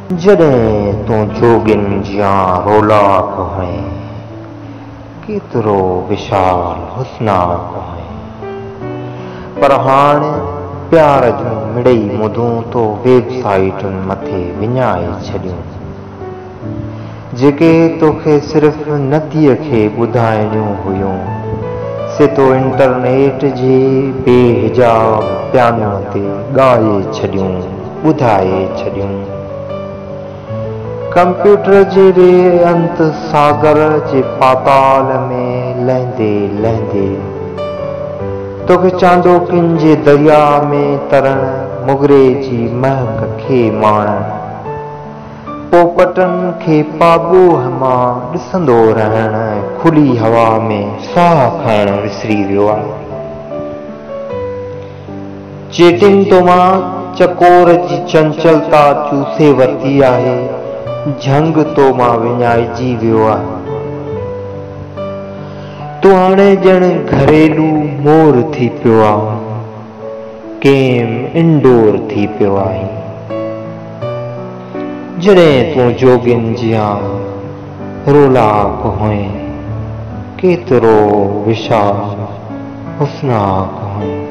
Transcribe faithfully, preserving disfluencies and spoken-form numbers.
जॾहिं तूं जोगिन जिया रौलाक हुए केतिरो विशाल हुस्नाक हुए, पर हाणे प्यार जूं मिड़ई मुदूं तो वेबसाइटुनि मथे विञाए छॾियूं, जेके तोखे सिर्फ़ नदीअ खे ॿुधाइणियूं हुयूं, से तो इंटरनेट जे बेहिजाब पियानो ते ॻाए छॾियूं, ॿुधाए छॾियूं। कंप्यूटर जे बेअंत सागर जे पाताल में लहंदे लहंदे तोखे चांदोकिन जे दरिया में तरण, मुगरे जी महक खे माणण, पोपटनि खे पाबूह मां ॾिसंदो रहण, खुली हवा में साह खणण विसरी वियो आहे। चेटिंग तो मां चकोर जी चंचलता चूसे वरिती आहे, झंग तो मां विञाइजी वियो आहे। तूं हाणे ॼण घरेलू मोर थी पियो आहे, कंहिं इंडोर थी पियो आहे। जॾहिं तूं जोगिन जिया रौलाक हुए केतिरो विशाल हुस्नाक हुए।